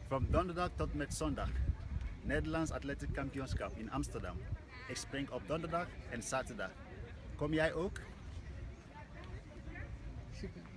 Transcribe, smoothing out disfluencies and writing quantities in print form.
Van donderdag tot met zondag. Nederlandse Atletiek Kampioenschap in Amsterdam. Ik spring op donderdag en zaterdag. Kom jij ook? Super.